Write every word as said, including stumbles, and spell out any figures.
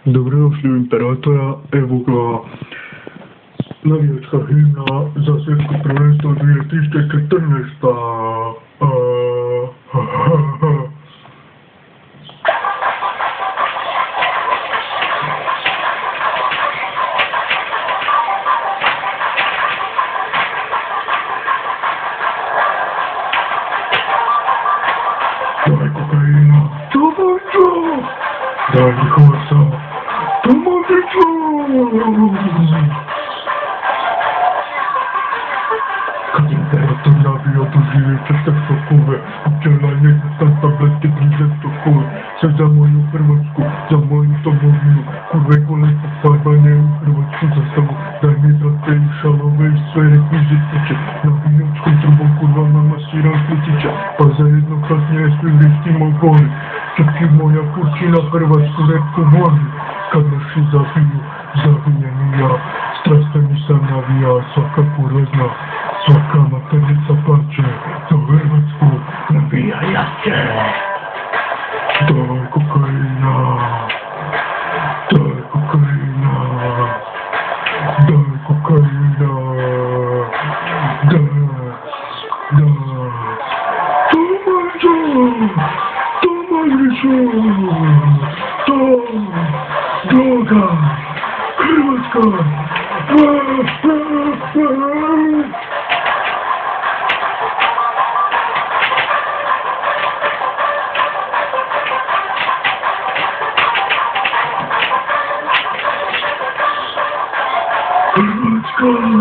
Dobrodošli u Imperatora, evo ga, navijačka himna za svjetsko prvenstvo dvije tisuće četrnaeste. Daj kokaina, Tomađo! Daj Hosa, Tomađiću! Kad Imperator navija doživje četiri šokove, pčela jedan tablete grize stokove, sve za moju Hrvatsku, za moju domovinu, kurve gole pofarbane u hrvatsku zastavu, daj mi brate i šalove i sve rekvizitiće, navijačkom trubom kurvama masiram klitića, pa zajedno kasnije svi lištimo goli, čak i moja kurčina Hrvatsku repku voli, kad naši zabiju, zabijem i ja, strastveni sam navija, svaka porazna, svaka maternica plaće, za Hrvatsku navija jače. Daj kokaina, daj kokaina, daj kokaina, daj, daj. Tomađo, Tomađiću, to, droga, Hrvatska, Hrvatska!